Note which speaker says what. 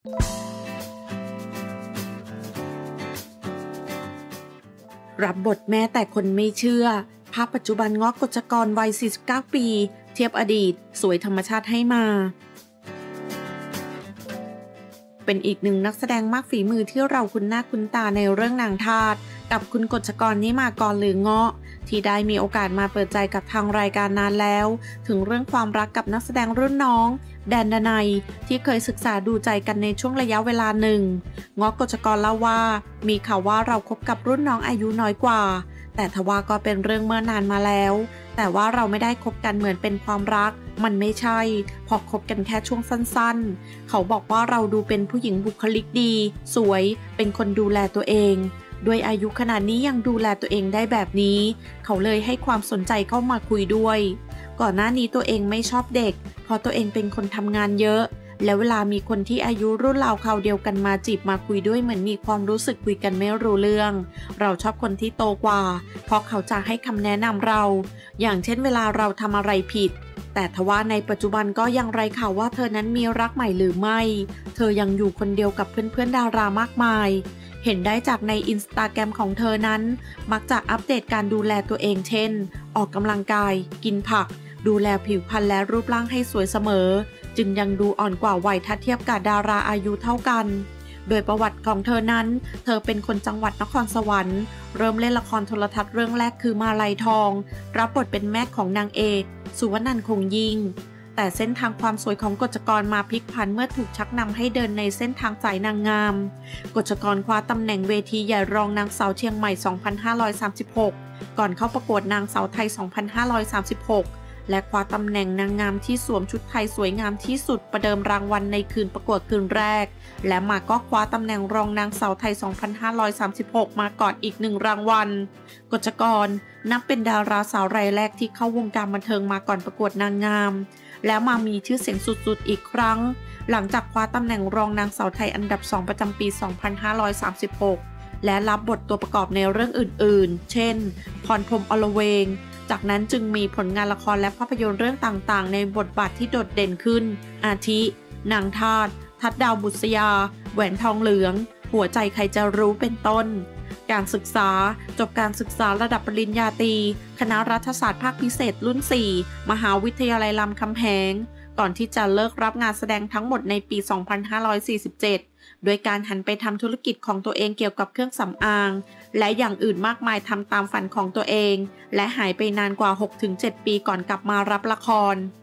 Speaker 1: รับบทแม่แต่คนไม่เชื่อภาพปัจจุบันง้อกฎชกรวัย 49 ปี เทียบอดีตสวยธรรมชาติให้มา เป็นอีกหนึ่งนักแสดงมากฝีมือที่เราคุ้นหน้าคุ้นตาในเรื่องนางทาสกับคุณกฎชกรนิมากรหรือเงาะที่ได้มีโอกาสมาเปิดใจกับทางรายการนานแล้วถึงเรื่องความรักกับนักแสดงรุ่นน้องแดนดนัยที่เคยศึกษาดูใจกันในช่วงระยะเวลาหนึ่งเงาะกฎชกรเล่าว่ามีข่าวว่าเราคบกับรุ่นน้องอายุน้อยกว่าแต่ทว่าก็เป็นเรื่องเมื่อนานมาแล้วแต่ว่าเราไม่ได้คบกันเหมือนเป็นความรักมันไม่ใช่พอคบกันแค่ช่วงสั้นๆเขาบอกว่าเราดูเป็นผู้หญิงบุคลิกดีสวยเป็นคนดูแลตัวเองด้วยอายุขนาดนี้ยังดูแลตัวเองได้แบบนี้เขาเลยให้ความสนใจเข้ามาคุยด้วยก่อนหน้านี้ตัวเองไม่ชอบเด็กเพราะตัวเองเป็นคนทำงานเยอะแล้วเวลามีคนที่อายุรุ่นราวคราวเดียวกันมาจีบมาคุยด้วยเหมือนมีความรู้สึกคุยกันไม่รู้เรื่องเราชอบคนที่โตกว่าเพราะเขาจะให้คำแนะนำเราอย่างเช่นเวลาเราทำอะไรผิดแต่ทว่าในปัจจุบันก็ยังไร้ข่าวว่าเธอนั้นมีรักใหม่หรือไม่เธอยังอยู่คนเดียวกับเพื่อนๆดารามากมายเห็นได้จากใน Instagram ของเธอนั้นมักจะอัปเดตการดูแลตัวเองเช่นออกกำลังกายกินผักดูแลผิวพรรณและรูปร่างให้สวยเสมอจึงยังดูอ่อนกว่าวัยถ้าเทียบกับดาราอายุเท่ากันโดยประวัติของเธอนั้นเธอเป็นคนจังหวัดนครสวรรค์เริ่มเล่นละครโทรทัศน์เรื่องแรกคือมาลัยทองรับบทเป็นแม่ของนางเอกสุวรรณคงยิ่งแต่เส้นทางความสวยของกฎชกรมาพลิกผันเมื่อถูกชักนำให้เดินในเส้นทางสายนางงามกฎชกรคว้าตำแหน่งเวทีใหญ่รองนางสาวเชียงใหม่ 2536 ก่อนเข้าประกวดนางสาวไทย 2536 และคว้าตำแหน่งนางงามที่สวมชุดไทยสวยงามที่สุดประเดิมรางวัลในคืนประกวดคืนแรกและมาก็คว้าตำแหน่งรองนางสาวไทย 2536 มาก่อนอีก1รางวัลกฎชกรนับเป็นดาราสาวรายแรกที่เข้าวงการบันเทิงมาก่อนประกวดนางงามแล้วมามีชื่อเสียงสุดๆอีกครั้งหลังจากคว้าตำแหน่งรองนางสาวไทยอันดับ2ประจำปี 2536 และรับบทตัวประกอบในเรื่องอื่นๆเช่นพรพรหมอลเวงจากนั้นจึงมีผลงานละครและภาพยนตร์เรื่องต่างๆในบทบาทที่โดดเด่นขึ้นอาทินางทาสทัดดาวบุษยาแหวนทองเหลืองหัวใจใครจะรู้เป็นต้นการศึกษาจบการศึกษาระดับปริญญาตรีคณะรัฐศาสตร์ภาคพิเศษรุ่น 4 มหาวิทยาลัยรามคำแหงก่อนที่จะเลิกรับงานแสดงทั้งหมดในปี 2547 โดยการหันไปทำธุรกิจของตัวเองเกี่ยวกับเครื่องสำอางและอย่างอื่นมากมายทำตามฝันของตัวเองและหายไปนานกว่า 6-7 ปีก่อนกลับมารับละคร